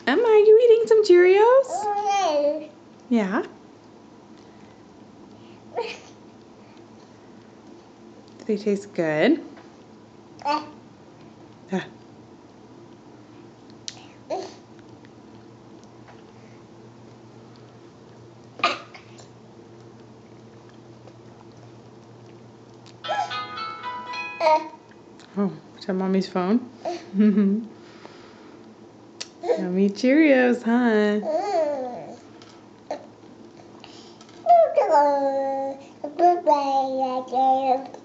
Emma, are you eating some Cheerios? Yeah. Do they taste good? Yeah. Oh, is that Mommy's phone? Yummy Cheerios, huh?